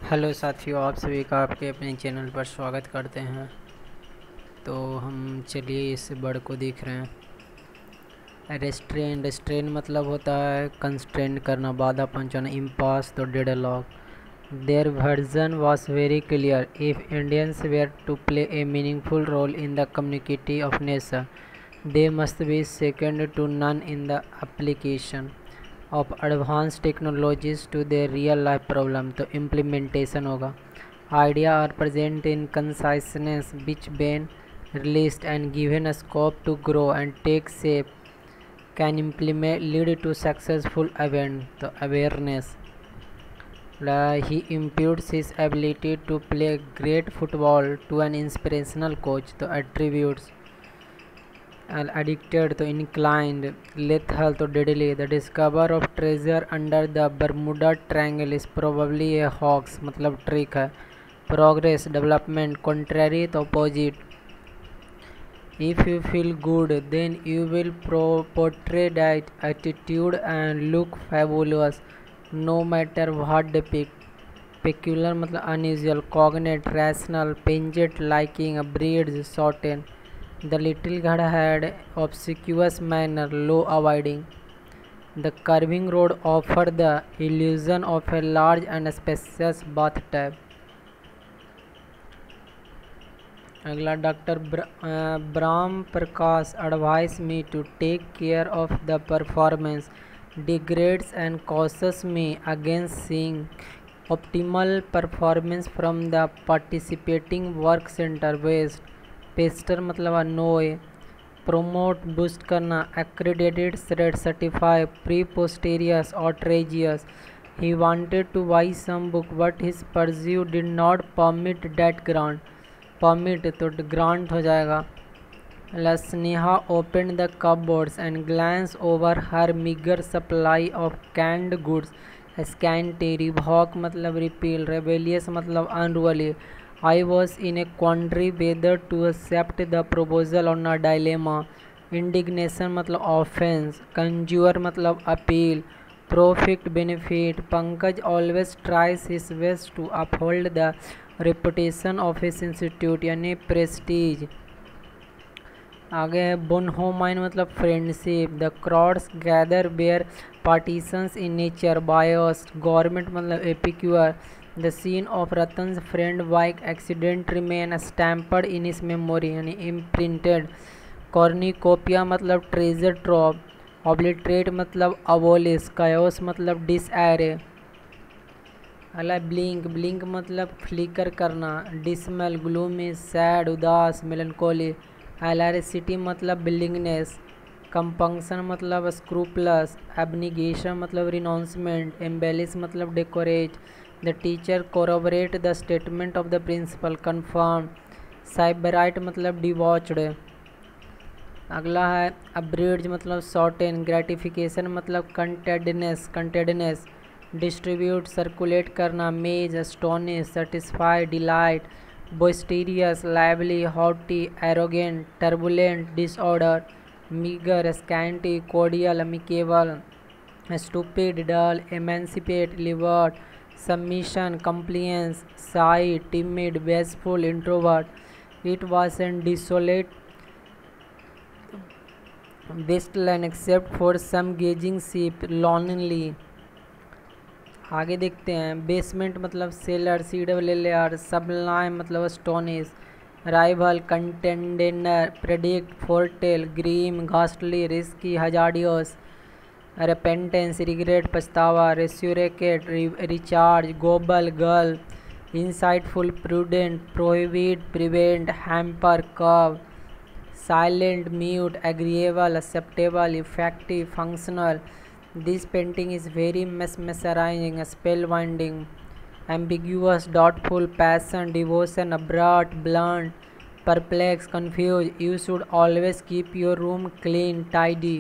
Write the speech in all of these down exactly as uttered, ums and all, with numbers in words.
Hello साथियों, आप सभी का आपके अपने चैनल पर स्वागत करते हैं। तो हम चलिए इस वर्ड को देख रहे हैं। रेस्ट्रेन रेस्ट्रेन मतलब होता है कंस्ट्रेंट करना, बाधा पहुंचाना। इम्पास तो deadlock. Their version was very clear. If Indians were to play a meaningful role in the community of nation, they must be second to none in the application of advance technologies to their real life problem. तो implementation होगा। Idea are present in conciseness which been released and given a scope to grow and take shape can implement lead to successful event. तो awareness, he imputes his ability to play great football to an inspirational coach. तो attributes, addicted तो inclined, lethal तो deadly. The discover of treasure under the Bermuda Triangle is probably a hoax, मतलब trick है. Progress, development, contrary तो opposite. If you feel good, then you will pro- portray that attitude and look fabulous, no matter what the pic. Peculiar मतलब unusual, cognate, rational, pungent, liking, breeds, certain. The little god had obsequious manner, low avoiding. The curving road offered the illusion of a large and spacious bathtub. अगला, doctor Brahm Prakash advice me to take care of the performance degrades and causes me against seeing optimal performance from the participating work centre waste. Pester मतलब annoy. Promote boost करना, accredited, certify, preposterous, outrageous. He wanted to buy some book but his purse did not permit that grant. Permit तो grant हो जाएगा. Sneha open the cupboards and glance over her meagre supply of canned goods. Scanty, revoke मतलब repeal, rebellious मतलब unruly. I was in a quandary whether to accept the proposal on a dilemma. Indignation मतलब offence. Conjure मतलब appeal. Profit, benefit. Pankaj always tries his best to uphold the reputation of his institute यानी prestige. आगे है bonhomie मतलब friendship. The crowds gather bear partitions in nature. Bias, government मतलब epicure. The scene of Ratan's friend bike accident remain stamped in his memory यानी imprinted. Cornucopia मतलब treasure trove. Obliterate मतलब abolish. Chaos मतलब disarray. अला blink, blink मतलब flicker करना. Dismal, gloomy, sad, उदास, melancholy. एलआरसिटी मतलब बिलिंगनेस. कंपंक्शन मतलब स्क्रूपलस. एबनिगेशन मतलब रिनाउंसमेंट. एम्बेलिश मतलब decorate. The teacher corroborate the statement of the principal. Confirm. Sybarite मतलब डिवॉच्ड. अगला है अब्रिड्ज मतलब शॉर्टेन. ग्रेटिफिकेशन मतलब कंटेडनेस, कंटेडनेस. डिस्ट्रीब्यूट, सर्कुलेट करना. Maze, astonish, satisfy, delight. Boisterous, lively, haughty, arrogant, turbulent, disorder. Meagre, scanty, cordial, amicable. Stupid, dull, emancipate, liberate. Submission, compliance. Shy, timid, bashful, introvert. It was an desolate wasteland except for some grazing sheep, lonely. आगे देखते हैं. Basement मतलब cellar, C double L R. Sublime मतलब astonish. Rival, contender, predict, foretell, grim, ghastly, risky, hazardous. Repentance, regret, पछतावा. Resurrect, recharge, gobble, gulp. Insightful, prudent, prohibit, prevent, hamper, curb. Silent, mute, agreeable, acceptable, effective, functional. This painting is very mesmerizing, spellbinding. Ambiguous, doubtful, passion, devotion, abrupt, blunt, perplexed, confused. You should always keep your room clean, tidy.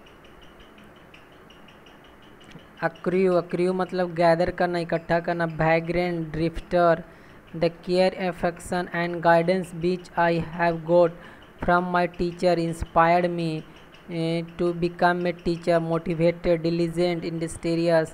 Accrue, accrue मतलब gather करना, इकट्ठा करना. Vagrant, drifter. The care, affection and guidance which I have got from my teacher inspired me Uh, to become a teacher. Motivated, diligent, industrious.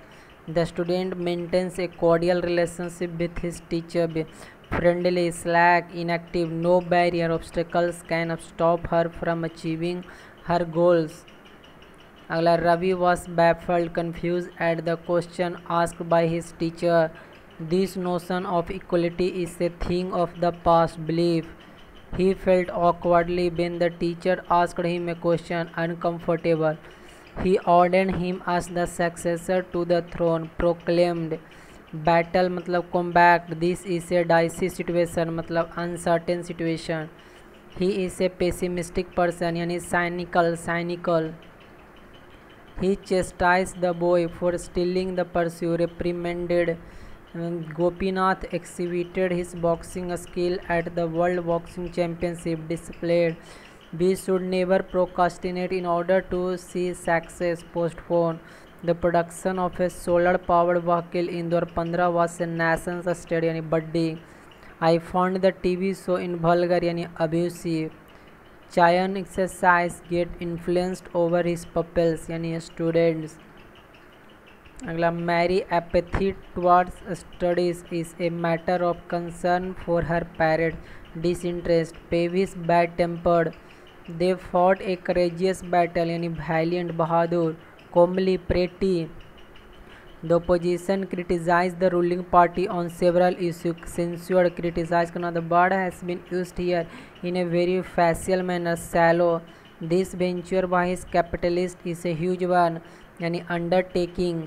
The student maintains a cordial relationship with his teacher, be friendly, slack, inactive, no barrier, obstacles can stop her from achieving her goals. अगला Ravi was baffled, confused at the question asked by his teacher. This notion of equality is a thing of the past belief. He felt awkwardly when the teacher asked him a question, uncomfortable. He ordained him as the successor to the throne, proclaimed. Battle मतलब combat. This is a dicey situation मतलब uncertain situation. He is a pessimistic person यानी cynical cynical. He chastised the boy for stealing the purse, reprimanded. Gopinath exhibited his boxing skill at the World Boxing Championship, displayed. We should never procrastinate in order to see success. Postpone. The production of a solar-powered vehicle in Indore fifteen was a nation's study यानी बड्डी. I found the T V show in vulgar यानी abusive. Chayan exercise get influenced over his pupils यानी students. अगला Mary apathy towards studies is a matter of concern for her parents. Disinterest. Peevish bad-tempered. They fought a courageous battle यानी valiant Bahadur. Comely pretty. The opposition criticized the ruling party on several issues. Censured, criticized करना. The word has been used here in a very facile manner. Shallow. This venture by his capitalist is a huge one यानी undertaking.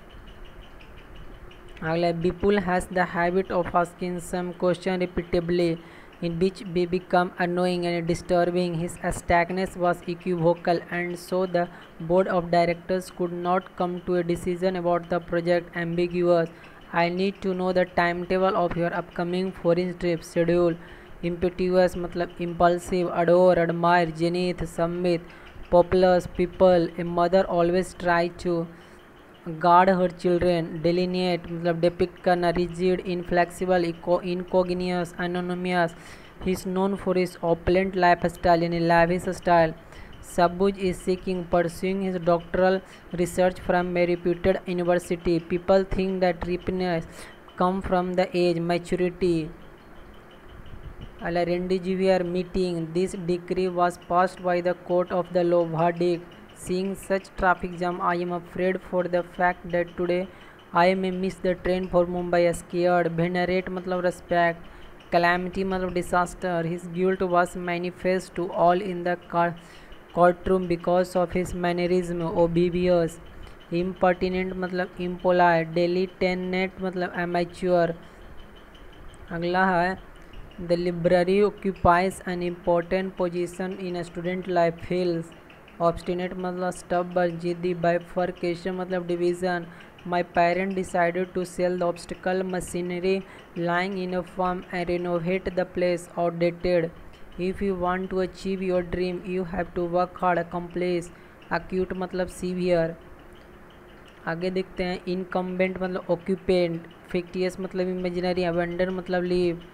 अगला Bipul has the habit of asking some question repeatedly, in which we become annoying and disturbing. His astuteness was equivocal, and so the board of directors could not come to a decision about the project. Ambiguous. I need to know the timetable of your upcoming foreign trip. Schedule. Impetuous मतलब impulsive. Adore, admire, zenith, submit. Populous, people. A mother always tries to guard her children. Delineate मतलब depict करना. Rigid, inflexible, incongruous, anonymous. He is known for his opulent lifestyle यानी lavish style. Sabuj is seeking pursuing his doctoral research from a reputed university. People think that ripeness come from the age maturity. Remdesivir meeting. This decree was passed by the court of the law. Verdict. Seeing such traffic jam, I am afraid for the fact that today I may miss the train for Mumbai. Scared. Venerate मतलब respect. Calamity मतलब disaster. His guilt was manifest to all in the courtroom because of his mannerism. Oblivious. Impertinent मतलब impolite. Dilettante मतलब amateur. अगला है The library occupies an important position in a student life. Fails. Obstinate मतलब stubborn, जिद्दी. Bifurcation मतलब division. My parents decided to sell the obstacle machinery lying in a farm and renovate the place. Outdated. If you want to achieve your dream, you have to work hard. Accomplish. Acute मतलब severe. आगे देखते हैं incumbent मतलब occupant. Fictitious मतलब imaginary. Abandon मतलब leave.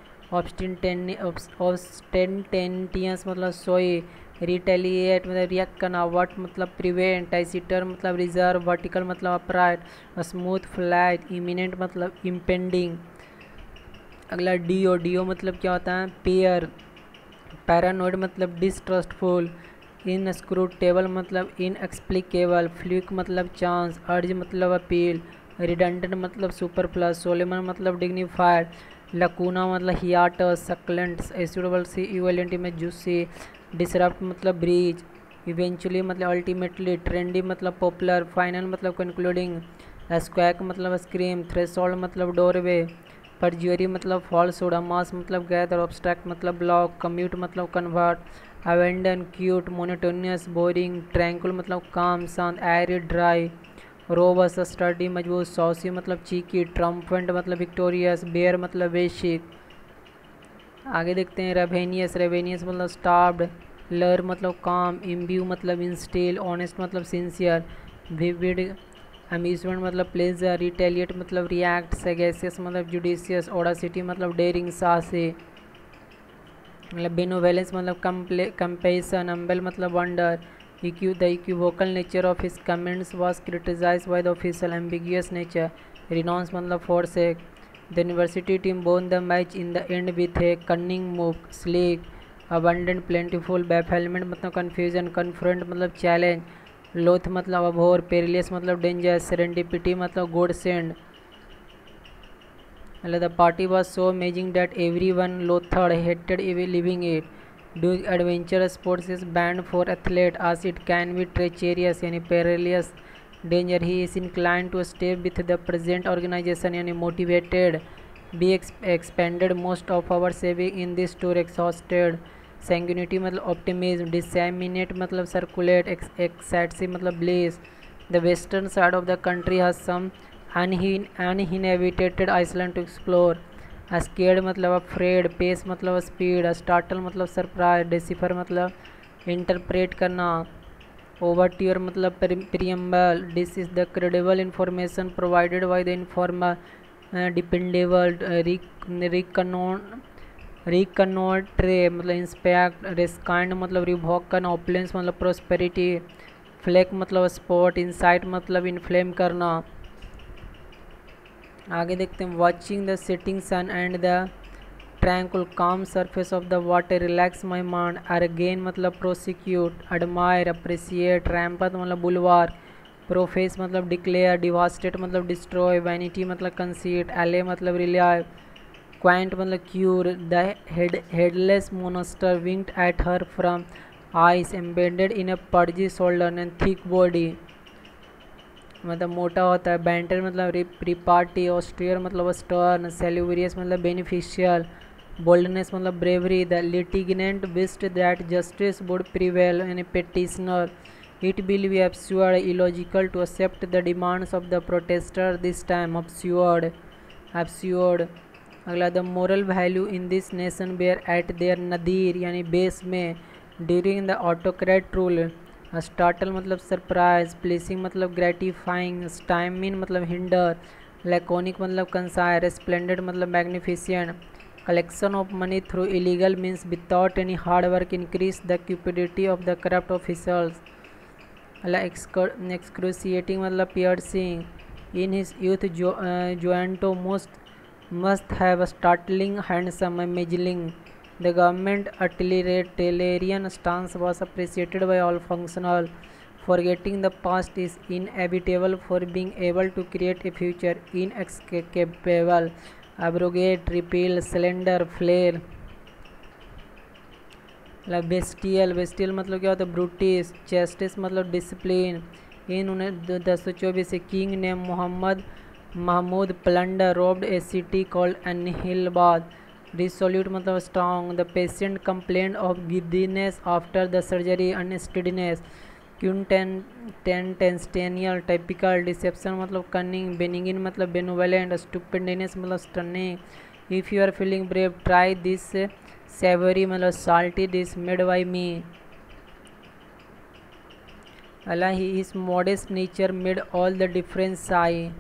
Ostentatious मतलब सोई. Retaliate मतलब रिएक्ट करना. What मतलब prevent. Taciturn मतलब reserve. Vertical मतलब upright. Smooth flight. Imminent मतलब impending. अगला dio. dio मतलब क्या होता है peer. Paranoid मतलब distrustful. Inscrutable मतलब inexplicable. Fluke मतलब chance. Urge मतलब appeal. Redundant मतलब superfluous. Solemn मतलब dignified. Lacuna मतलब hiatus. Succulent. Acidic से equivalent में juicy. Disrupt मतलब breach. Eventually मतलब ultimately. Trendy मतलब popular. Final मतलब concluding. Squawk मतलब scream. Threshold मतलब doorway. Perjury मतलब falsehood. Amass मतलब gather. Obstruct मतलब block. Commute मतलब convert. Abandon. Cute. Monotonous. Boring. Tranquil मतलब calm. शांत. Arid. Dry. Robust sturdy मजबूत. Saucy मतलब cheeky. Triumphant मतलब victorious. Bare मतलब basic. आगे देखते हैं ravenous. ravenous मतलब starved. Lure मतलब calm. Imbue मतलब instill. Honest मतलब sincere. Vivid. Amusement मतलब pleasure. Retaliate मतलब react. Sagacious मतलब judicious. Audacity मतलब daring साहसी. मतलब benevolence मतलब compassion. Humble मतलब wonder. The equivocal nature of his comments was criticized by the official. Ambiguous nature. Renounce मतलब forsake. The university team won the match in the end with a cunning move. Sleek, abundant, plentiful. Bafflement मतलब confusion. Confront मतलब challenge. Loath मतलब abhor. Perilous मतलब dangerous. Serendipity मतलब godsend. The party was so amazing that everyone loathed, hated living it. Doing adventurous sports is banned for athlete as it can be treacherous and perilous danger. He is inclined to stay with the present organization and motivated. Be ex expended most of our saving in this tour exhausted. Sanguinity मतलब optimism. Disseminate मतलब circulate. Excessive मतलब bliss. The western side of the country has some uninhabited island to explore. Scared मतलब afraid. Pace मतलब speed. Startle मतलब surprise. Decipher मतलब interpret करना. Overture मतलब preamble. This is the credible information provided by the informer dependable. Reckon reconnoitre मतलब inspect. रिस्काइंड मतलब revoke करना. ओपलेंस मतलब प्रोस्पेरिटी. फ्लैक मतलब स्पॉट. इंसाइट मतलब इन्फ्लेम करना. आगे देखते हैं. Watching the setting sun and the tranquil calm surface of the water relax my mind. Arraign मतलब प्रोसिक्यूट. Admire appreciate. रैम्पत मतलब बुलवार. प्रोफेस मतलब डिक्लेयर. डिवास्टेट मतलब डिस्ट्रॉय. वैनिटी मतलब कंसीट. एले मतलब रिलाय. क्वाइंट मतलब queer. The head headless monster winked at her from eyes embedded in a pudgy shoulder and thick body मतलब मोटा होता है. बैंटर मतलब रिपार्टी. ऑस्ट्रियर मतलब स्टर्न. सेल्यूरियस मतलब बेनिफिशियल. बोल्डनेस मतलब bravery. The litigant wished that justice would prevail an petitioner. It will be absurd illogical to accept the demands of the protester this time. Absurd absurd. अगला. The moral value in this nation bear at their nadir यानी base में during the autocrat rule. Startle मतलब surprise. Pleasing मतलब gratifying. Stymie मतलब hinder. Laconic मतलब concise. Splendid मतलब magnificent. Collection of money through illegal means without any hard work increase the cupidity of the corrupt officers. Excruciating मतलब piercing. In his youth जोएंटो most must have a startling handsome imagining. The government utilitarian stance was appreciated by all functional. Forgetting the past is inevitable for being able to create a future inescapable. Abrogate, repeal, slender, flare. मतलब bestial. Bestial मतलब क्या होता है? ब्रूटिस. Justice मतलब discipline. इन उन्हें दस सौ चौबीस किंग ने Mohammad Mahmud plunder robbed a city called Anhilbad. Resolute मतलब strong. The patient complaint of giddiness after the surgery. Unsteadiness. Quintessential. Typical. Deception मतलब कनिंग. बेनिगिन मतलब बेनोवेलेंट. स्टुपिडनेस मतलब stunning. If you are feeling brave try this savoury मतलब salty dish made by me. अला he is modest nature made all the difference I.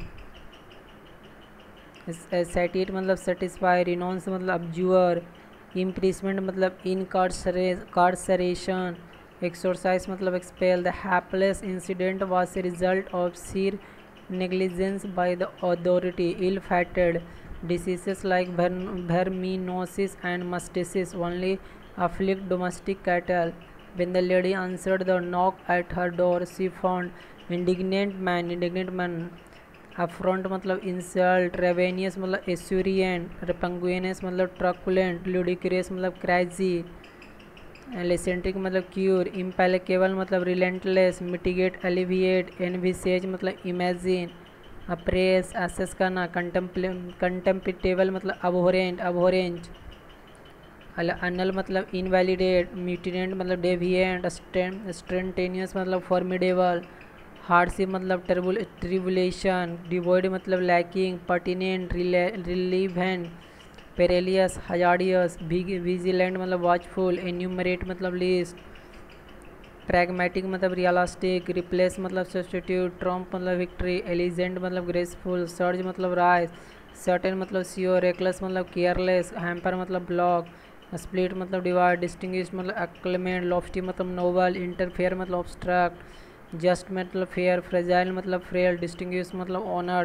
Satiate मतलब satisfy. Renounce मतलब abjure. Imprisonment मतलब incarceration. Exercise मतलब expel. The hapless incident was a result of sheer negligence by the authority. Ill fated. Diseases like verminosis and mastitis only afflict domestic cattle. When the lady answered the knock at her door, she found indignant man. indignant man. affront मतलब insult. ravenous मतलब esurient. repugnant मतलब truculent. ludicrous मतलब crazy. eccentric मतलब cure. implacable मतलब relentless. mitigate, alleviate. envisage मतलब imagine. Appraise assess करना. Contemptible मतलब अबोरेंट. अबोरेंट. अनल मतलब इनवैलिडेट. म्यूटिनेंट मतलब डेविएंट. स्टेंटेनियस मतलब फॉर्मिडेबल. हार्डशिप मतलब ट्रिबुलेशन. डिवॉइड मतलब lacking. Pertinent. Relevant. Perilous. Hazardous. Vigilant मतलब वॉचफुल. एन्यूमरेट मतलब लिस्ट. प्रैग्मेटिक मतलब रियलिस्टिक. रिप्लेस मतलब सब्सटीट्यूट. ट्रम्प मतलब विक्ट्री. एलिजेंट मतलब ग्रेसफुल. सर्ज मतलब राइज. सर्टेन मतलब श्योर. रेकलेस मतलब केयरलेस. हैम्पर मतलब ब्लॉक. स्प्लिट मतलब डिवाइड. डिस्टिंग्विश मतलब एक्लेमेंट. लॉफ्टी मतलब नोबल. इंटरफेयर मतलब ऑब्स्ट्रक्ट. जस्ट मतलब फेयर. फ्रेजाइल मतलब फ्रेल. डिस्टिंग्विश मतलब ऑनर्ड.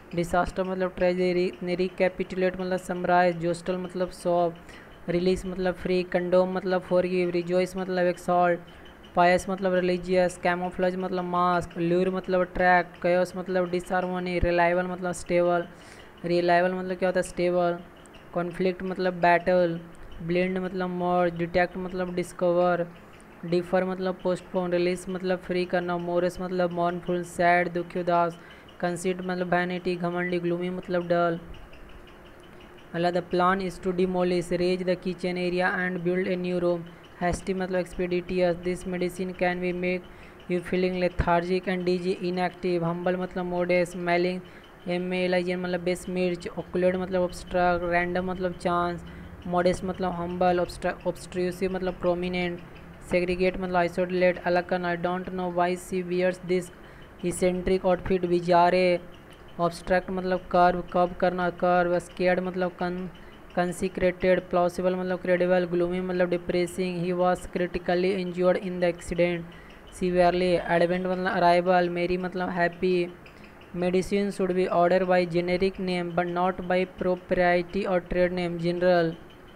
डिसास्टर मतलब ट्रेजेरी, रिकैपिटुलेट मतलब समराइज, जोस्टल मतलब सॉल्व, रिलीज मतलब फ्री, कंडोम मतलब फॉरगिव, रिजॉइस मतलब एक्सॉल्ट, पायस मतलब रिलीजियस, कैमोफ्लेज मतलब मास्क, ल्यूर मतलब ट्रैक, कयोस मतलब डिसहार्मोनी, रिलायबल मतलब स्टेबल, रिलायबल मतलब क्या होता है स्टेबल, कॉन्फ्लिक्ट मतलब बैटल, ब्लेंड मतलब मर्ज, डिटेक्ट मतलब डिस्कवर, डिफर मतलब पोस्टपोन, रिलीज मतलब फ्री करना, मोरस मतलब मॉर्नफुल सैड दुखी उदास, कंसीड मतलब वैनिटी घमंडी, ग्लूमी मतलब डल। अल्लाह the plan is to demolish raze the kitchen area and build a new room, hasty मतलब expeditious, this medicine can be make you feeling lethargic and dizzy inactive, humble मतलब modest, malign M L I N मतलब besmirch, occlude मतलब obstruct, random मतलब chance, modest मतलब humble, obtrusive मतलब prominent, segregate मतलब isolate अलग करना, I don't know why she wears this eccentric outfit bizarre, abstract मतलब कर्व कब करना कर्व, स्केर्ड मतलब कन कंसिक्रेटेड, प्लॉसिबल मतलब क्रेडिबल, ग्लूमी मतलब depressing, he was critically injured in the accident severely, advent मतलब अराइवल, मेरी मतलब happy, medicine should be order by generic name but not by propriety और trade name general.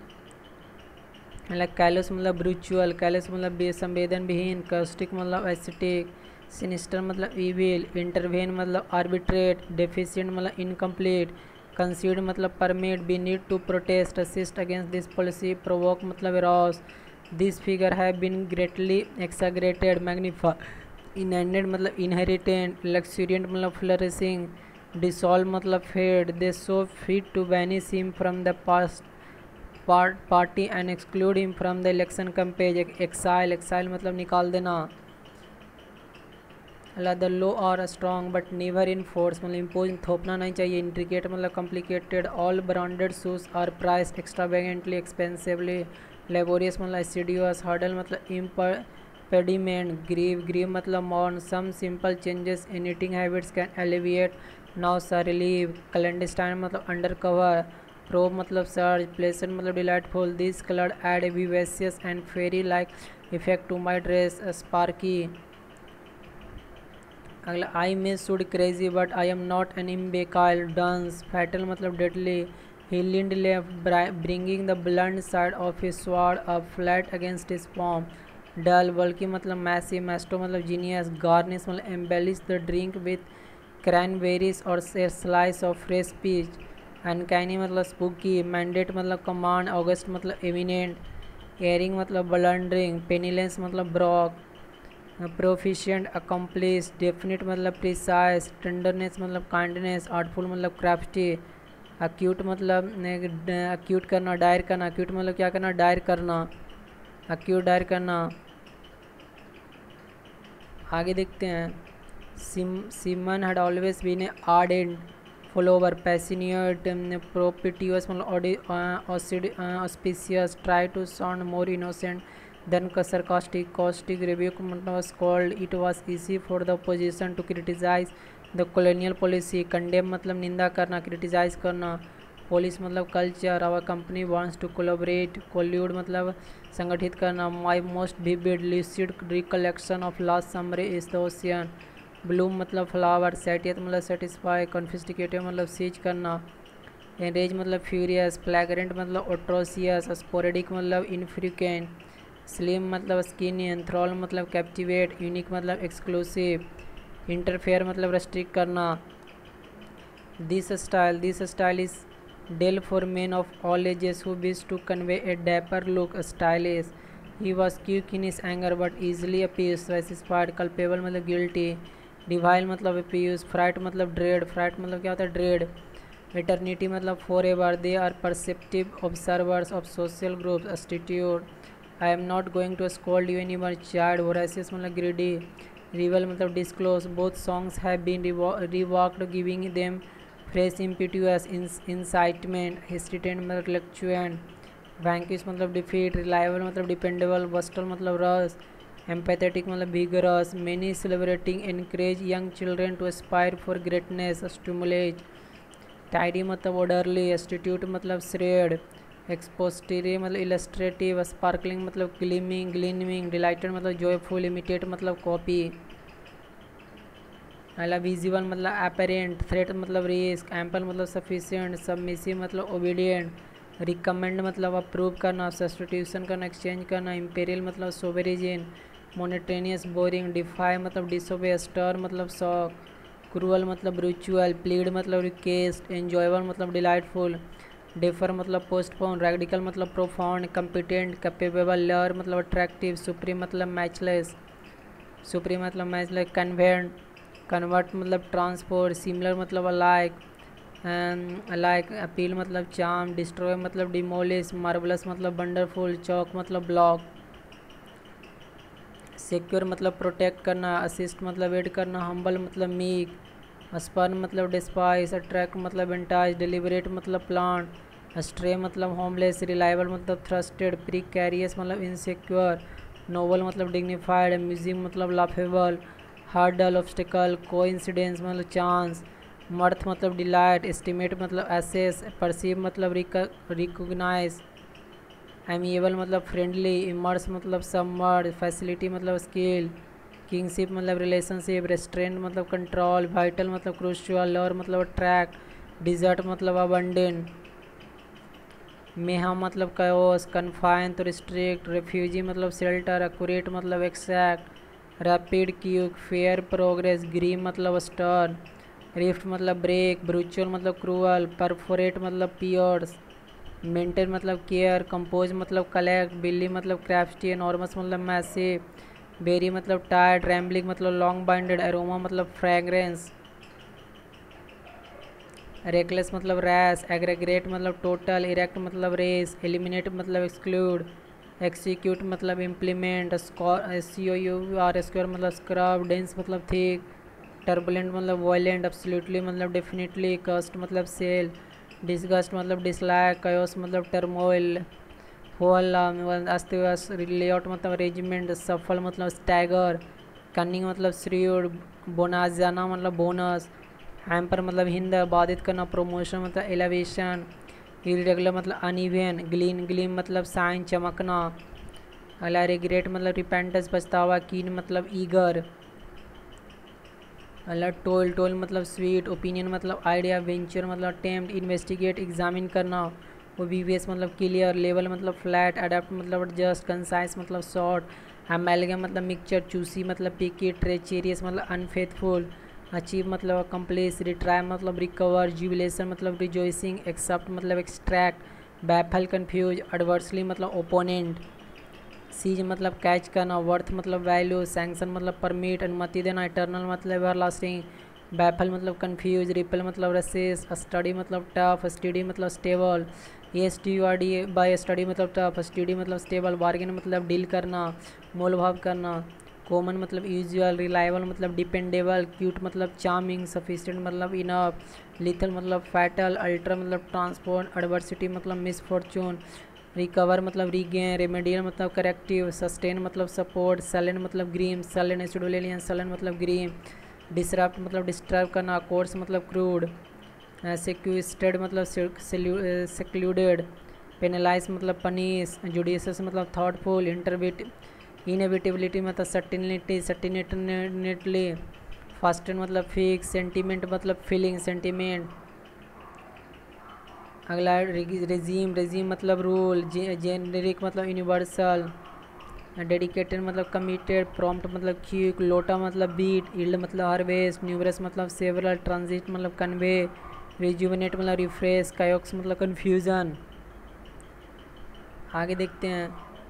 मतलब callous मतलब ब्रिचुअल, callous मतलब बेसंवेदन विहीन, कस्टिक मतलब एसिटिक, सिनिस्टर मतलब ईविल, इंटरवेन मतलब आर्बिट्रेट, डेफिशिएंट मतलब इनकम्प्लीट, कंसीड मतलब permit, B need to protest assist against this policy, provoke मतलब rouse, this figure have been greatly exaggerated magnify, inherited मतलब इनहेरिटेंट, लक्सूरियंट मतलब फ्लरिशिंग, डिसॉल्व मतलब fade, they so fit to banish him from the past party and exclude him from the election campaign, exile, exile मतलब निकाल देना। अल्लाह the law और strong but never enforce मतलब impose थोपना नहीं चाहिए, इंट्रिकेट मतलब complicated, all branded shoes are price extravagantly expensively, laborious मतलब एसिडियस, हर्डल मतलब इम्पेडिमेंट, ग्रीव ग्रीव मतलब mourn, some simple changes in eating habits can alleviate now सा relieve, clandestine मतलब अंडर कवर, प्रोब मतलब सर्च, प्लेसेंट मतलब delightful, this colour add a vivacious and fairy like effect to my dress sparky. अगला I may should crazy but I am not an imbecile, dunce fatal मतलब deadly, he lined left bringing the blunt side of his sword up flat against his palm, dull बल्कि मतलब messy, maestro मतलब genius, garnish मतलब embellish the drink with cranberries और slice of fresh peach, uncanny मतलब spooky, mandate मतलब command, august मतलब eminent, erring मतलब blundering, penniless मतलब ब्रॉक, प्रोफिशिएंट अकम्प्लिश, डेफिनेट मतलब प्रिसाइज, टेंडरनेस मतलब काइंडनेस, आर्टफुल मतलब क्राफ्टी, अक्यूट मतलब अक्यूट करना डायर करना, अक्यूट मतलब क्या करना डायर करना, अक्यूट डायर करना। आगे देखते हैं, सिम Simon had always been a ardent follower, passionate, propitious auspicious, try to sound more innocent than sarcastic, caustic, rebuke was called, it was easy for the opposition to criticize the colonial policy, condemn मतलब निंदा करना, criticize करना, police मतलब culture, our company wants to collaborate, collude मतलब संगठित करना, my most vivid lucid recollection of last summer is the ocean, bloom मतलब flower, satiate मतलब सेटिस्फाई, कॉन्फिस्टिकेटिव मतलब सीज करना, एनरेज मतलब फ्यूरियस, फ्लैग्रेंट मतलब ओट्रोसियस, स्पोरेडिक मतलब इनफ्रीक्वेंट, स्लिम मतलब स्किनी, एंथ्रॉल मतलब कैप्टिवेट, यूनिक मतलब एक्सक्लूसिव, इंटरफेयर मतलब रेस्ट्रिक्ट करना। This style this style is ideal for men of all ages who wish to convey a dapper look stylish, he was quick in his anger but easily appease, specified, culpable मतलब guilty, devout मतलब pious, fright मतलब dread, fright मतलब क्या होता है dread, eternity मतलब for ever, they are perceptive observers of social groups, एस्टिट्यूड, I am not going to scold you any more child, voracious मतलब ग्रीडी, रिवल मतलब disclose, both songs have been revoked giving them fresh impetuous incitement, hesitant मतलब reluctant, vanquish मतलब defeat, reliable मतलब dependable, वस्टल मतलब रस, empathetic मतलब vigorous, many celebrating encourage young children to aspire for greatness, stimulate, tidy मतलब orderly, institute मतलब shred, expository मतलब illustrative, sparkling मतलब gleaming, gleaming, delighted मतलब joyful, imitate मतलब copy। अगला विजिबल मतलब अपेरेंट, थ्रेट मतलब रिस्क, एम्पल मतलब सफिशिएंट, सबमिसिव मतलब ओबीडियंट, रिकमेंड मतलब अप्रूव करना, सब्स्टिट्यूशन करना, एक्सचेंज करना, इम्पेरियल मतलब सोवेरिजिन, मोनेटेनियस बोरिंग, डिफाई मतलब डिसोबे, स्टर मतलब शॉक, क्रूअल मतलब रिचुअल, प्लीड मतलब रिक्वेस्ट, एन्जॉयबल मतलब डिलाइटफुल, डेफर मतलब पोस्टपोन, रेडिकल मतलब प्रोफाउंड, कम्पिटेंट, कैपेबल, लर मतलब अट्रैक्टिव, सुप्रीम मतलब मैचलेस, सुप्रीम मतलब मैचलेस, कन्वेंट, कन्वर्ट मतलब ट्रांसपोर्ट, सिमिलर मतलब अलाइक, अलाइक, अपील मतलब चार्म, डिस्ट्रॉय मतलब डिमोलिश, मार्वलस मतलब वंडरफुल, चौक मतलब ब्लॉक, सिक्योर मतलब प्रोटेक्ट करना, असिस्ट मतलब एड करना, हम्बल मतलब मीक, स्पर्न मतलब डिस्पाइस, अट्रैक्ट मतलब एंटाइज, डिलिबरेट मतलब प्लांट, स्ट्रे मतलब होमलेस, रिलायबल मतलब थ्रस्टेड, प्रीकैरियस मतलब इनसिक्योर, नोवल मतलब डिग्निफाइड, म्यूजिक मतलब लाफेबल, हार्डल ऑब्स्टिकल, कोइंसिडेंस मतलब चांस, मर्थ मतलब डिलाइट, एस्टिमेट मतलब एसेस, परसीव मतलब रिकोगनाइज, एमिएबल मतलब फ्रेंडली, इमर्स मतलब सबमर्ज, फैसिलिटी मतलब स्किल, किंगशिप मतलब रिलेशनशिप, रेस्ट्रेंट मतलब कंट्रोल, वाइटल मतलब क्रूशियल, लॉर मतलब अट्रैक्ट, डिजर्ट मतलब अबंडेंट, मेहा मतलब कयोस, कन्फाइन तो रिस्ट्रिक्ट, रेफ्यूजी मतलब शेल्टर, एक्यूरेट मतलब exact, rapid quick, fair progress, grim मतलब स्टर्न, रिफ्ट मतलब ब्रेक, ब्रूचुअल मतलब क्रूअल, परफोरेट मतलब पियर्स, मेंटेन मतलब केयर, कंपोज मतलब कलेक्ट, बिल्ली मतलब क्राफ्टी, एनॉर्मस मतलब मैसिव, बेरी मतलब टायर्ड, रैम्बलिंग मतलब लॉन्ग बाइंडेड, एरोमा मतलब फ्रेगरेंस, रेकलेस मतलब रैश, एग्रेगरेट मतलब टोटल, इरेक्ट मतलब रेस, एलिमिनेट मतलब एक्सक्लूड, एक्सिक्यूट मतलब implement, C O U R scour मतलब स्क्रब, डेंस मतलब थिक, टर्बुलेंट मतलब वायलेंट, एब्सोल्युटली मतलब डेफिनेटली, कस्ट मतलब सेल, डिसगस्ट मतलब डिसलाइक, कयोस मतलब टर्मोइल, होल्ला अस्त व्यस्त, लेआउट मतलब अरेंजमेंट, सफल मतलब स्टैगर, कनिंग मतलब श्रीड, बोनाजाना मतलब बोनस, हैम्पर मतलब हिंद, बाधित करना प्रोमोशन मतलब एलिवेशन, इरेगुलर मतलब अनइवन, ग्लीन ग्लीम मतलब साइन चमकना, अला रिग्रेट मतलब रिपेंटेंस पछतावा, कीन मतलब ईगर, अला टोल टोल मतलब स्वीट, ओपिनियन मतलब आइडिया, वेंचर मतलब अटेम्प्ट, इन्वेस्टिगेट एग्जामिन करना, ओबीवीएस मतलब क्लियर, लेवल मतलब फ्लैट, अडेप्ट मतलब एडजस्ट, कंसाइज मतलब शॉर्ट, एमेलगम मतलब मिक्सचर, चूसी मतलब पिकी, ट्रेचेरियस मतलब अनफेथफुल, अचीव मतलब अकम्प्लिश, रिट्राई मतलब रिकवर, जुबिलेशन मतलब रिजॉइसिंग, एक्सेप्ट मतलब एक्सट्रैक्ट, बैफल कन्फ्यूज, एडवर्सली मतलब ओपोनेंट, सीज मतलब कैच करना, वर्थ मतलब वैल्यू, सैंक्शन मतलब परमिट अनुमति देना, इटर्नल मतलब एवर लास्टिंग, बैफल मतलब कन्फ्यूज, रिपल मतलब रसेस, स्टडी मतलब टफ, स्टडी मतलब stable, S T U R D Y sturdy मतलब टफ, स्टडी मतलब स्टेबल, बार्गेन मतलब डील करना, मोल भाव करना, कॉमन मतलब यूजुअल, रिलायबल मतलब डिपेंडेबल, क्यूट मतलब चार्मिंग, सफिशिएंट मतलब इनफ, लिथल मतलब फैटल, अल्ट्रा मतलब ट्रांसपोर्ट, एडवर्सिटी मतलब मिसफॉर्चून, रिकवर मतलब रीगेन, रेमेडियल मतलब करेक्टिव, सस्टेन मतलब सपोर्ट, सलन मतलब ग्रीम, सलन एसिडोलियन सलन मतलब ग्रीम, डिसरप्ट मतलब डिस्टर्ब करना, कोर्स मतलब क्रूड, सेक्यूस्टेड मतलब सेक्लूडेड, पेनलाइज मतलब पनिश, जुडिशियस मतलब थॉटफुल, इंटरविट इनएविटेबिलिटी मतलब सर्टिनिटी सर्टिनेटली, फास्टन मतलब फिक्स, सेंटीमेंट मतलब फीलिंग सेंटीमेंट, अगला रेजीम रेजीम मतलब रूल, जेनरिक मतलब यूनिवर्सल, डेडिकेटेड मतलब कमिटेड, प्रॉम्प्ट मतलब क्यूक, लोटा मतलब बीट, इल्ड मतलब हार्वेस्ट, न्यूमरस मतलब सेवरल, ट्रांजिट मतलब कन्वे, रिजुवनेट मतलब रिफ्रेश, कायोक्स मतलब कन्फ्यूज़न। आगे देखते हैं,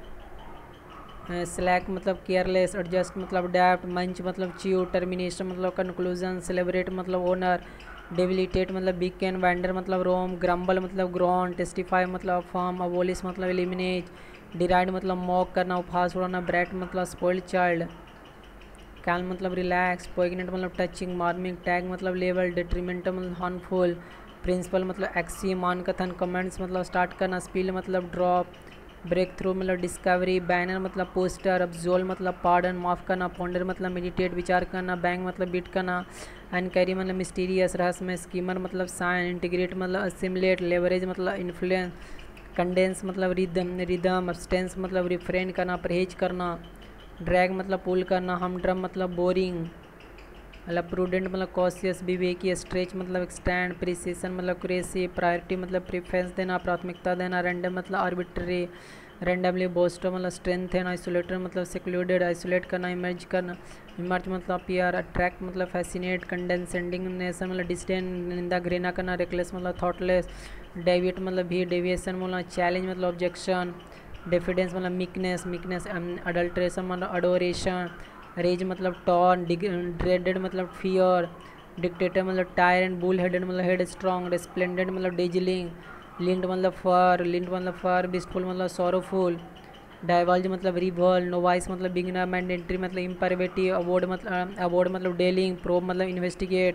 स्लैक मतलब केयरलेस, एडजस्ट मतलब अडैप्ट, मंच मतलब च्यू, टर्मिनेशन मतलब कंक्लूजन, सेलिब्रेट मतलब ओनर, डेबिलिटेट मतलब बीकन, वेंडर मतलब रोम, ग्रम्बल मतलब ग्रॉन, टेस्टिफाई मतलब अफर्म, अबोलिश मतलब एलिमिनेट, डिराइड मतलब मॉक करना, उपहास उड़ाना, ब्रैट मतलब स्पॉइल्ड चाइल्ड, कैल मतलब रिलैक्स, पोइगनेंट मतलब टचिंग, मार्मिंग, टैग मतलब लेवल, डिट्रीमेंटल मतलब हार्मफुल, प्रिंसिपल मतलब एक्सी, मान कथन, कमेंट्स मतलब स्टार्ट करना, स्पील मतलब ड्रॉप, ब्रेक थ्रू मतलब डिस्कवरी, बैनर मतलब पोस्टर, अब्जोल मतलब पार्डन माफ़ करना, पॉन्डर मतलब मेडिटेट विचार करना, बैंक मतलब बीट करना, अनकैरी मतलब मिस्टीरियस रहस्यमय, स्कीमर मतलब साइन, इंटीग्रेट मतलब असिमुलेट, लेवरेज मतलब इन्फ्लुएंस, कंडेंस मतलब रिदम रिदम, अब्सटेंस मतलब रिफ्रेन करना परहेज करना, ड्रैग मतलब पुल करना, हम ड्रम मतलब बोरिंग, मतलब प्रूडेंट मतलब कॉशियस, विवेकी, स्ट्रेच मतलब एक्सटेंड, प्रिसीशन मतलब क्यूरेसी, प्रायोरिटी मतलब प्रेफरेंस देना, प्राथमिकता देना, रैंडम मतलब आर्बिट्री, रैंडमली बोस्टर मतलब स्ट्रेंथ है, आइसोलेटेड मतलब सेक्लूडेड, आइसोलेट करना, इमर्ज करना, इमर्ज मतलब अपीयर, अट्रैक्ट मतलब फैसिनेट, कंडेंसेंडिंग नेशन मतलब डिस्टेन, निंदा घृणा करना, रेकलेस मतलब थॉटलेस, डेविएट मतलब भी, डेविएशन मतलब चैलेंज मतलब ऑब्जेक्शन, डिफिडेंस मतलब मीकनेस, मीकनेस अडल्ट्रेशन मतलब अडोरेशन, रेज मतलब टॉर्न, ड्रेडेड मतलब फियर, डिक्टेटर मतलब टायरेंट, बुल हेडेड मतलब हेड स्ट्रॉन्ग, रिस्प्लेंडेंट मतलब डेजलिंग, लिंट मतलब फर, लिंट मतलब फर, बिस्टफुल मतलब सोरोफुल, डाइवल्ज मतलब रिवल, नोवाइस मतलब बिगिनर, मैंडेटरी मतलब इम्परवेटिव, अवॉर्ड मतलब अवॉर्ड मतलब डेलिंग, प्रोब मतलब इन्वेस्टिगेट,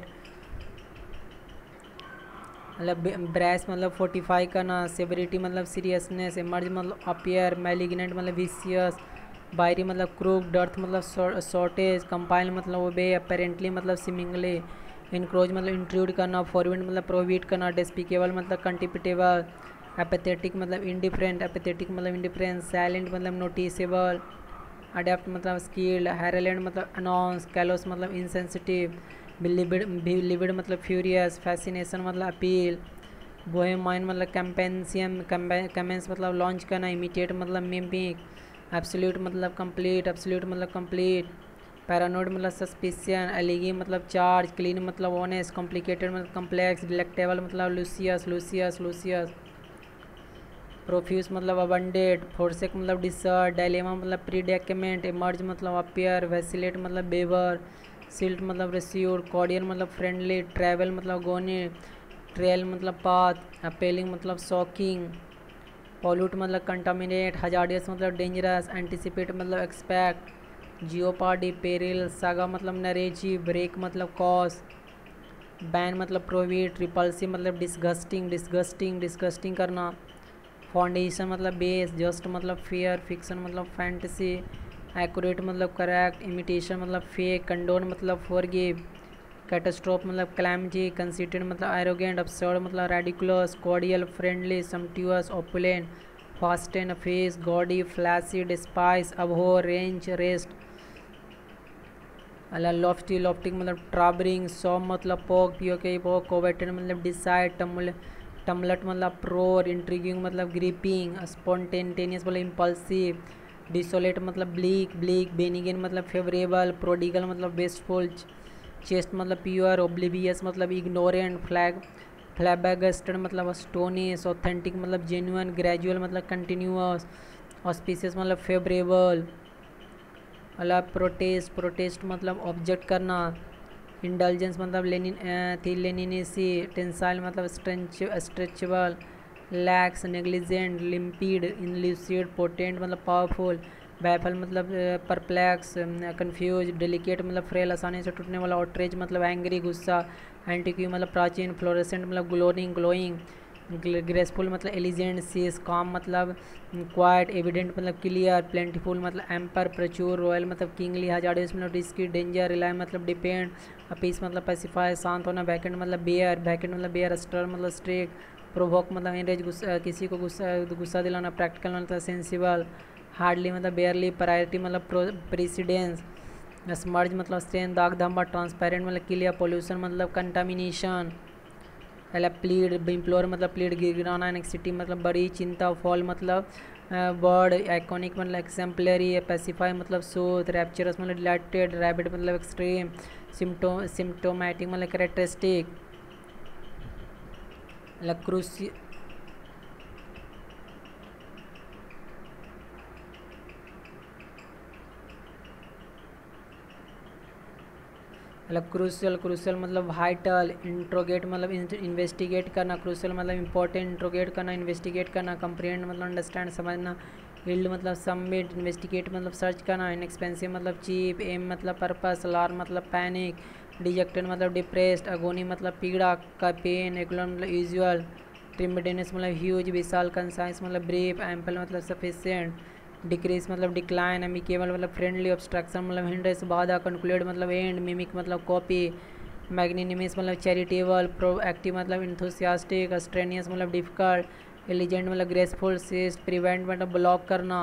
मतलब ब्रैस मतलब फोर्टिफाई करना, सेवरिटी मतलब सीरियसनेस, इमर्ज मतलब अपियर, मैलिग्नेंट मतलब विशियस, बायरी मतलब क्रूक, डर्थ मतलब शॉर्टेज, कंपाइल मतलब ओबे, अपेरेंटली मतलब सिमिंगली, इनक्रोच मतलब इंट्रूड करना, फॉरवर्ड मतलब प्रोहिबिट करना, डिस्पिकेबल मतलब कंटिपिटेबल, एपेथेटिक मतलब इंडिफरेंट, एपेथेटिक मतलब इंडिफरेंस, साइलेंट मतलब नोटिसेबल, अडेप्ट मतलब स्किल्ड, हैरेलेंट मतलब अनाउंस, कैलोस मतलब इंसेंसिटिव, लिविड मतलब फ्यूरियस, फैसिनेशन मतलब अपील, बोहेम माइंड मतलब कैम्पेंसियम, कमेंस मतलब लॉन्च करना, इमिटेट मतलब मिमिक, एब्सोल्यूट मतलब कंप्लीट, एब्सोल्यूट मतलब कंप्लीट, पैरानोड मतलब सस्पिशियन, एलिगी मतलब चार्ज, क्लीन मतलब ऑनेस्ट, कॉम्प्लिकेटेड मतलब कम्प्लेक्स, डिलेक्टेबल मतलब लूसियस, लूसियस लूसियस, प्रोफ्यूज मतलब अबंडेड, फोर्सेक मतलब डिसर्ट, डायलेमा मतलब प्रीडेकेमेंट, इमर्ज मतलब अपियर, वैसिलेट मतलब बेवर, सिल्ट मतलब रिस्यूर, कॉर्डियल मतलब फ्रेंडली, ट्रैवल मतलब गोनी, ट्रेल मतलब पाथ, अपेलिंग मतलब शॉकिंग, पॉल्यूट मतलब कंटामिनेट, हजार्डियस मतलब डेंजरस, एंटिसिपेट मतलब एक्सपेक्ट, जियोपार्डी पेरिल, सागा मतलब नरेजी, ब्रेक मतलब कॉस, बैन मतलब प्रोहिबिट, रिपल्सिव मतलब डिस्गस्टिंग, डिस्गस्टिंग डिस्गस्टिंग करना, फाउंडेशन मतलब बेस, जस्ट मतलब फेयर, फिक्शन मतलब फैंटेसी, एक्यूरेट मतलब करेक्ट, इमिटेशन मतलब फेक, कंडोन मतलब फॉरगिव, कैटास्ट्रोफ मतलब क्लैमिटी, कंसीटेड मतलब एरोगेंट, absurd मतलब ridiculous, cordial friendly, sumptuous opulent, fast and face, gaudy flaccid, spice, abhor, range, rest, अला लॉफ्टी, लॉफ्टिक मतलब ट्राबरिंग, सॉम मतलब पोक, पी ओ के पोक, कोवेटेड मतलब डिसाइड, टमुल टमलट मतलब प्रोर, इंट्रीगिंग मतलब ग्रिपिंग, स्पॉन्टेनियस मतलब इम्पल्सिव, डिसोलेट मतलब ब्लीक, ब्लीक, बेनिगेन मतलब फेवरेबल, प्रोडिगल मतलब वेस्टफुल, चेस्ट मतलब प्योर, ओब्लिवियस मतलब इग्नोरेंट, फ्लैग फ्लैबैगस्टेड मतलब स्टोनिस, ऑथेंटिक मतलब जेन्युइन, ग्रेजुअल मतलब कंटिन्यूअस, ऑस्पिशियस मतलब फेवरेबल, मतलब प्रोटेस्ट, प्रोटेस्ट मतलब ऑब्जेक्ट करना, इंडल्जेंस मतलब लेनिन थी लेनिनेसी, टेंसाइल मतलब stretch stretchable, lax, negligent, limpid, इनल्यूसिड, पोटेंट मतलब पावरफुल, बैफल मतलब परप्लेक्स, कन्फ्यूज, डेलिकेट मतलब फ्रेल, आसानी से टूटने वाला, ऑट्रेज मतलब एंग्री गुस्सा, एंटिक्यू मतलब प्राचीन, फ्लोरेसेंट मतलब ग्लोइंग ग्लोइंग, ग्रेसफुल मतलब एलिजेंट, सीस काम मतलब क्वाइट, एविडेंट मतलब क्लियर, प्लेंटीफुल मतलब एम्पर, प्रचुर, रॉयल मतलब किंगली, हजार्डियस मतलब रिस्की, डेंजर, रिलाय मतलब डिपेंड, अपीस मतलब पैसिफाई, शांत होना, वैकेंट मतलब बेयर, वैकेंट मतलब बेयर, स्टर मतलब स्ट्रिक, प्रोवोक मतलब एनरेज गुस्सा, किसी को गुस्सा गुस्सा दिलाना, प्रैक्टिकल मतलब सेंसिबल, हार्डली मतलब बेयरली, प्रायोरिटी मतलब प्रेसिडेंस, स्मर्ज मतलब स्ट्रेन, दाग धब्बा, ट्रांसपेरेंट मतलब क्लियर, पोल्यूशन मतलब कंटामिनेशन, पहला प्लीड, इम्प्लोर मतलब प्लीड, गिराना, एनेक्सिटी मतलब बड़ी चिंता, फॉल मतलब वर्ड, आइकॉनिक मतलब एक्सेम्पलरी, पैसिफाई मतलब सूथ, रैप्चरस मतलब डिलाइटेड, रैबिड मतलब एक्सट्रीम, सिम्टो सिम्टोमेटिक मतलब करेक्टरिस्टिक, मतलब क्रूसी मतलब क्रूशियल, क्रूशियल मतलब वाइटल, इंट्रोगेट मतलब इन्वेस्टिगेट करना, क्रूशियल मतलब इंपॉर्टेंट, इंट्रोगेट करना, इन्वेस्टिगेट करना, कंप्रीहेंड मतलब अंडरस्टैंड समझना, फील्ड मतलब सबमिट, इन्वेस्टिगेट मतलब सर्च करना, इनएक्सपेंसिव मतलब चीप, एम मतलब पर्पस, अलार्म मतलब पैनिक, डिजेक्टेड मतलब डिप्रेस्ड, अगोनी मतलब पीड़ा का पेन, एकुलर मतलब यूजुअल, ट्रिमिडेनस मतलब ह्यूज, विशाल, कंसाइंस मतलब ब्रीफ, एम्पल मतलब सफिशिएंट, डिक्रीज मतलब डिक्लाइन, एमिकेबल मतलब फ्रेंडली, ऑब्स्ट्रक्शन मतलब हिंड्रेंस बाधा, कंक्लूड मतलब एंड, मिमिक मतलब कॉपी, मैग्निनिमस मतलब चैरिटेबल, प्रोएक्टिव मतलब इंथुसियास्टिक, स्ट्रेनियस मतलब डिफिकल्ट, एलिजेंट मतलब ग्रेसफुल, सिस्ट, प्रिवेंट मतलब ब्लॉक करना,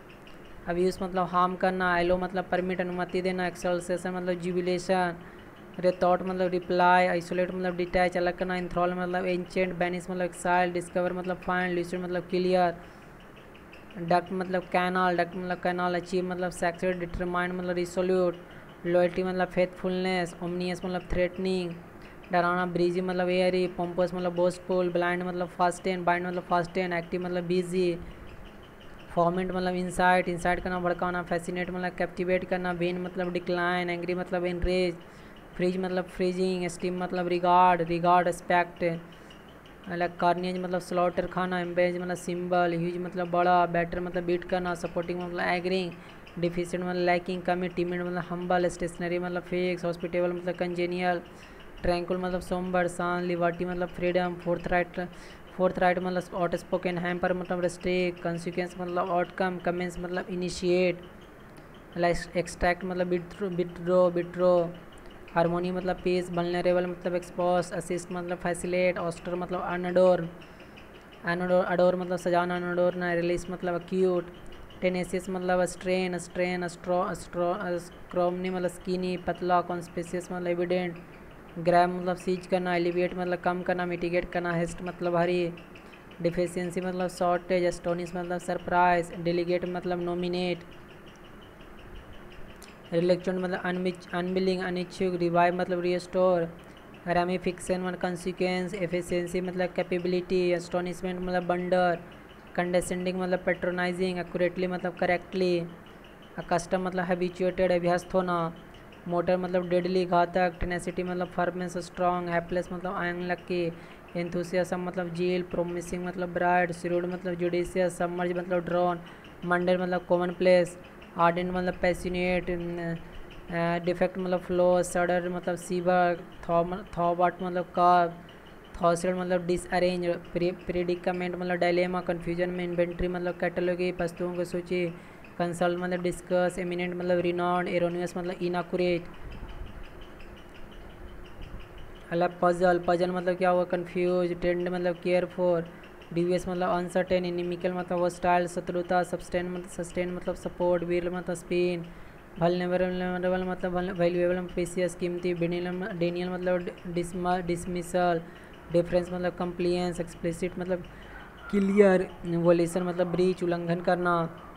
अब्यूज मतलब हार्म करना, एलो मतलब परमिट अनुमति देना, एक्सल्सेशन मतलब जुबिलेशन, रिथॉट मतलब रिप्लाई, आइसोलेट मतलब डिटैच अलग करना, इंथ्रॉल मतलब एंशेंट, बैनिस मतलब एक्साइल, डिस्कवर मतलब फाइंड, लूसिड मतलब क्लियर, डक्ट मतलब कैनाल, डक्ट मतलब कैनाल, अचीव मतलब सक्सेस, डिटरमाइंड मतलब रिसोल्यूट, लॉयल्टी मतलब फेथफुलनेस, ओमनियस मतलब थ्रेटनिंग, डराना ब्रीजी मतलब एयरी, पोम्पस मतलब बोस्टफुल, ब्लाइंड मतलब फास्टेन, बाइंड मतलब फास्टेन, एक्टिव मतलब बिजी, फॉर्मेंट मतलब इंसाइट, इंसाइट करना भड़काना, फैसिनेट मतलब कैप्टिवेट करना, वेन मतलब डिक्लाइन, एंग्री मतलब इनरेज, फ्रीज मतलब फ्रीजिंग, स्टीम मतलब रिगार्ड, रिगार्ड एस्पेक्ट, अलग कार्नियज मतलब स्लॉटर खाना, एम्बेज मतलब सिंबल, ह्यूज मतलब बड़ा, बेटर मतलब बीट करना, सपोर्टिंग मतलब एग्रिंग, डिफिशिएंट मतलब लैकिंग कमी, टीमिड मतलब हम्बल, स्टेशनरी मतलब फिक्स, हॉस्पिटेबल मतलब कंजेनियल, ट्रैंकुल मतलब सोम्बर शांत, लिबर्टी मतलब freedom, forthright forthright मतलब आउट स्पोकन, हैम्पर मतलब रेस्ट्रिक्ट, कंसिक्वेंस मतलब आउटकम, कमेंस मतलब इनिशिएट, एक्सट्रैक्ट मतलब विथड्रॉ विथड्रॉ, हारमोनी मतलब पीस, वल्नरेबल मतलब एक्सपोज, असिस्ट मतलब फैसिलेट, ऑस्टर मतलब अनडोर, अनडोर अडोर मतलब सजाना, अनडोर ना, रिलीज मतलब अक्यूट, टेनेसिस मतलब स्ट्रेन, स्ट्रेन स्ट्रो स्ट्रो स्क्रोमनी मतलब स्कीनी पतला, कॉन्स्पेसियस मतलब एविडेंट, ग्रैम मतलब सीज करना, एलिवेट मतलब कम करना, मिटिगेट करना, हेस्ट मतलब हरी, डिफिशियंसी मतलब शॉर्टेज, एस्टोनिस मतलब सरप्राइज, डेलीगेट मतलब नॉमिनेट, रिलेक्टेंट मतलब अनविलिंग अनिच्छुक, रिवाइव मतलब रिस्टोर, रेमिफिक्सन मतलब कंसिक्वेंस, एफिशिएंसी मतलब कैपेबिलिटी, एस्टोनिशमेंट मतलब बंडर, कंडेसेंडिंग मतलब पेट्रोनाइजिंग, एक्यूरेटली मतलब करेक्टली, कस्टम मतलब हैबिचुएटेड अभ्यस्त होना, मोटर मतलब डेडली घातक, टेनेसिटी मतलब फर्मनेस स्ट्रॉन्ग, हैप्लेस मतलब अनलकी, एंथुसियासम मतलब जील, प्रोमिसिंग मतलब ब्राइड, श्रूड मतलब जुडिशियस, सबमर्ज मतलब ड्रॉन, मंडल मतलब कॉमन प्लेस, आर्डेंट मतलब पैसिनेट, डिफेक्ट मतलब फ्लो, सडर मतलब सीवर, थॉबाट मतलब कार, थॉसेड मतलब डिसअरेंज, प्रेडिकामेंट मतलब डायलेमा, कन्फ्यूजन में, इन्वेंट्री मतलब कैटलॉगी वस्तुओं की सूची, कंसल्ट मतलब डिस्कस, एमिनेंट मतलब रिनॉन्ड, एरोनियस मतलब इनाकुरेट, अलग पजल, पजल मतलब क्या हुआ कंफ्यूज, टेंड मतलब केयर फॉर, डिवियस मतलब अनसर्टेन, इनिमिकल मतलब होस्टाइल शत्रुता, सब्सटेन मतलब सस्टेन मतलब सपोर्ट, वीर मतलब स्पिन, वल्नरेबल मतलब वैल्यूएबल प्रीसियस कीमती, डेनियल मतलब डिसमिसल, डिफरेंस मतलब कंप्लियंस, एक्सप्लिसिट मतलब क्लियर, वोलेशन मतलब ब्रीच उल्लंघन करना,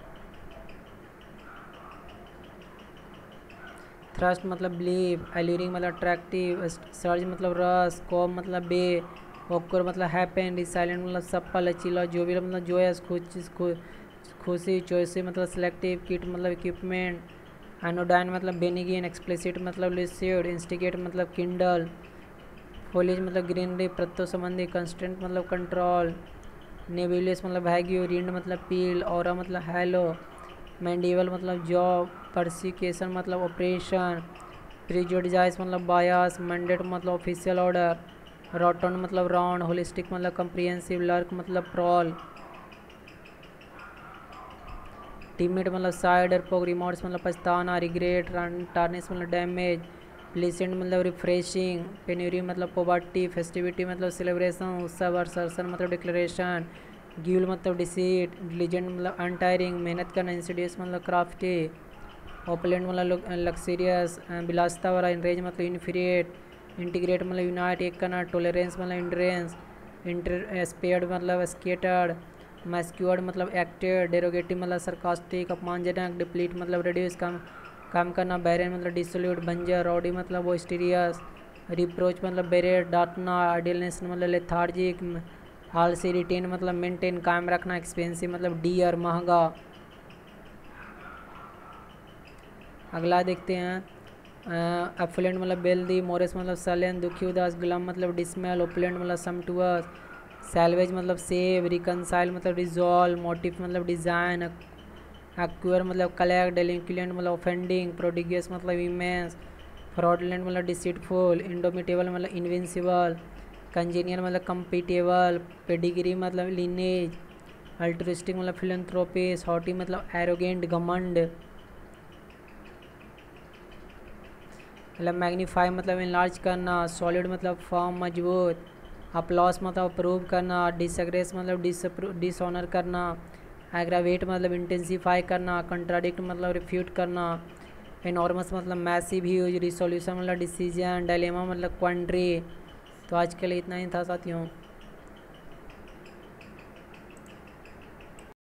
थ्रस्ट मतलब बिलीव, एल्यूरिंग मतलब अट्रैक्टिव, सर्ज मतलब रस, कॉम मतलब बे, ऑक्वर मतलब हैपन, रिसाइलेंट मतलब सप्पा लचीला, जोवियल मतलब जोयस खुशी, चॉइसी मतलब सेलेक्टिव, किट मतलब इक्विपमेंट, एनोडाइन मतलब बेनिगिन, एक्सप्लिसिट मतलब लिस्यूड, इंस्टिगेट मतलब किंडल, फॉलेज मतलब ग्रीनरी प्रत्यो संबंधी, कंस्टेंट मतलब कंट्रोल, नेबुलियस मतलब वैग्यू, रिंड मतलब पील, ऑरा मतलब हैलो, मैंडिवल मतलब जॉब, परसिक्यूशन मतलब ऑपरेशन, प्रीजुडिजाइस मतलब बायस, मैंडेट मतलब ऑफिशियल ऑर्डर, रोटन मतलब राउंड, होलिस्टिक मतलब कंप्रिहेंसिव, लर्क मतलब प्रॉल, टीममेट मतलब साइड, एयरपोक, रिमोट्स मतलब पछताना, रिग्रेट, टार्निस मतलब डैमेज, प्लीसेंट मतलब रिफ्रेशिंग, पेन्यूरी मतलब पोवर्टी, फेस्टिविटी मतलब सेलिब्रेशन, उत्सव असर्सन मतलब डिक्लेरेशन, गिल मतलब डिसीट, डिलीजेंट मतलब अनटायरिंग, मेहनत करना, इंसिडियस मतलब क्राफ्टी, ओपलेंट मतलब लक्सीरियस, बिलासता वाला, इनरेज मतलब इन्फीरिएट, इंटीग्रेट मतलब यूनाइट एक करना, टोलरेंस मतलब इंड्रेंस, इंटर स्पेयर्ड मतलब स्केटर्ड, मैस्क्यूअर्ड मतलब एक्टेड, डेरोगेटिव मतलब सरकास्टिक अपमानजनक, डिप्लीट मतलब रिड्यूस कम कम करना, बैरन मतलब डिसोल्यूट बंजर, रॉडी मतलब बोस्टीरियस, रिप्रोच मतलब बेरेट डांटना, आइडियलनेस मतलब लेथार्जिक, हालसी रिटेन मतलब मेंटेन कायम रखना, एक्सपेंसिव मतलब डियर महंगा। अगला देखते हैं एफुलेंट मतलब बेल्दी, मोरस मतलब सलेन, दुखी उदास, गुलाम मतलब डिसमेल, ओपुलेंट मतलब समटुअस, सैलवेज मतलब सेव, रिकनसाइल मतलब रिजॉल्व, मोटिव मतलब डिज़ाइन, एक्वायर मतलब कलेक्ट, डेलिंक्वेंट मतलब ऑफेंडिंग, प्रोडिगियस मतलब इमेंस, फ्रॉडलेंट मतलब डिसीटफुल, इंडोमिटेबल मतलब इनविंसिबल, कंजीनियर मतलब कम्पिटेबल, पेडिग्री मतलब लिनेज, अल्ट्रिस्टिक मतलब फिलंथ्रोपिस, हॉटी मतलब एरोगेंट घमंड, मतलब मैग्नीफाई मतलब इनलार्ज करना, सॉलिड मतलब फॉर्म मजबूत, अपलॉस मतलब अप्रूव करना, डिसग्रेस मतलब डिसऑनर करना, एग्रावेट मतलब इंटेंसीफाई करना, कंट्राडिक्ट मतलब रिफ्यूट करना, इनॉर्मस मतलब मैसिव, ह्यूज, रिसोल्यूशन मतलब डिसीजन, डायलेमा मतलब क्वांड्री। तो आज के लिए इतना ही था साथियों।